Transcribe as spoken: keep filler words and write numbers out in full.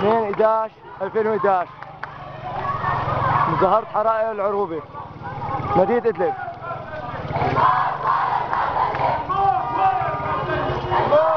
اثنين أحد عشر ألفين وأحد عشر مظاهرة حرائق العروبة مدينة إدلب.